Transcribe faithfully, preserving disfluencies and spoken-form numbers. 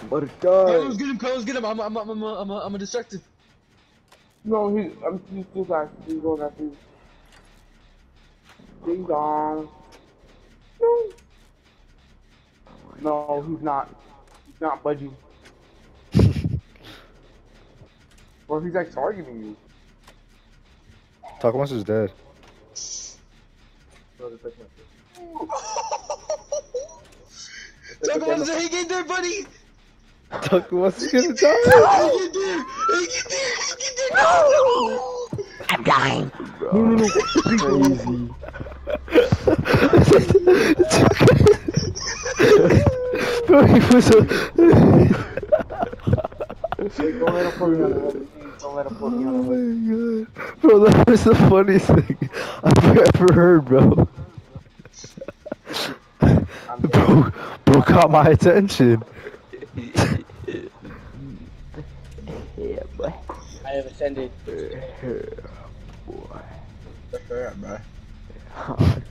What a Carlos, guy. get him, Carlos, get him. I'm, I'm, I'm, I'm, I'm, I'm a destructive. No, he, I'm he's still back. He's going after you. Ding dong. No. No, he's not. He's not budging. Or he's like targeting you. Takamas is dead. Takamas, hey, get there, buddy. Takamas is gonna die. Hey, get there. Hey, get there. Hey, get there. No. I'm dying. No, no, no. Crazy. Bro, he was a... Don't let him put me on the head. Don't let him put me on the head. Oh my god. Bro, that was the funniest thing I've ever heard, bro. Bro, bro caught my attention. Yeah, boy. I have ascended. Yeah, boy. That's fair, bro. Oh,